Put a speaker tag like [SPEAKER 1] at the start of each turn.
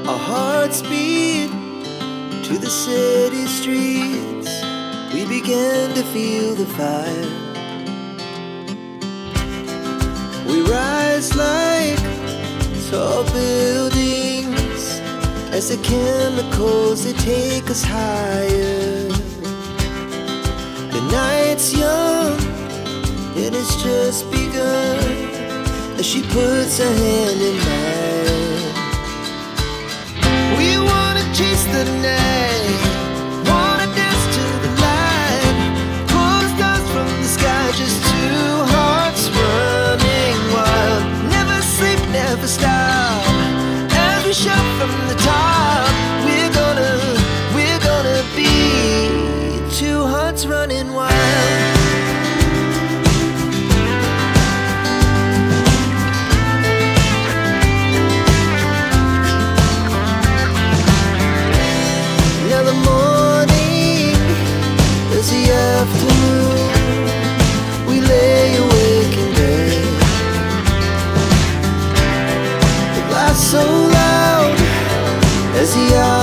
[SPEAKER 1] Our hearts beat to the city streets. We began to feel the fire. We rise like tall buildings as the chemicals, they take us higher. The night's young, it has just begun, as she puts her hand in mine. We wanna chase the night, wanna dance to the light, pull the stars from the sky, just two hearts running wild. Never sleep, never stop, as we shout from the top. We're gonna be two hearts running wild. Now the morning is the afternoon. We lay awake in bed. The blast so loud as the